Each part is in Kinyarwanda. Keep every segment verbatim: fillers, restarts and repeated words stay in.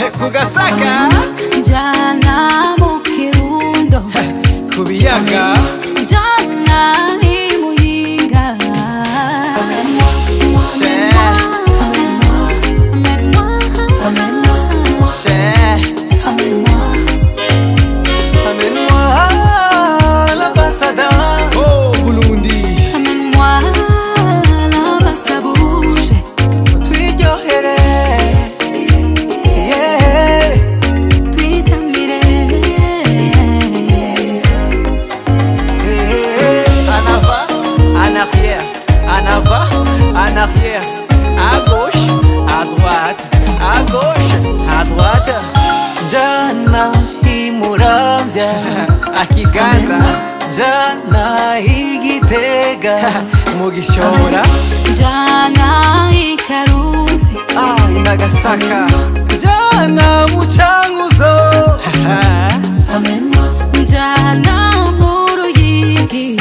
kugasaka njana mu kirundo kubiyaga njana imuyinga en arrière, à gauche, à droite, à gauche, à droite. Jana himuramvya akiganda, Jana higitega mugishora, Jana ikarusi ah inagasaka, Jana muchanguzo, Jana muruyigi.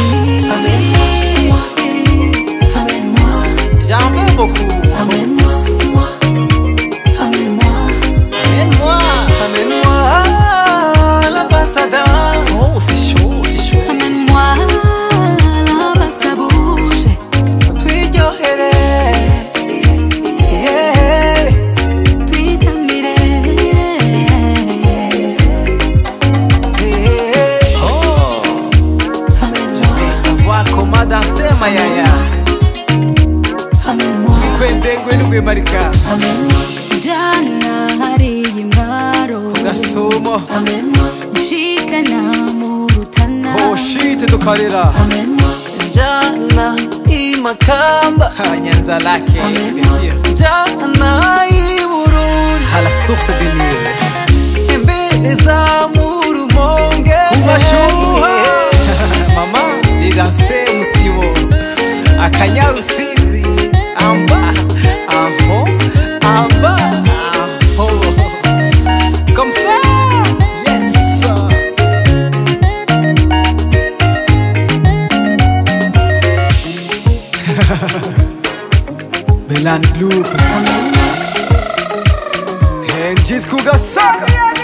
J'en veux beaucoup. Amène-moi, amène-moi, amène-moi, amène-moi l'ambassadeur. Oh, c'est chaud, c'est chaud. Amène-moi l'ambassadeur. Tweet your head, yeah. Tweet a oh, je vais savoir comment danser, ma yaya. Jana hari imwaro Kugasomo Shikana murutana Oh shit tukarira Jana imakamba Nyanza lake Jana ibururi Hala source de l'île Embeleza murumonge Kumashuha Mama biganse musibo Akanyarusizi Amba Aho Amba Aho Comme ça Yes Belan Blue And Jis Kugasaka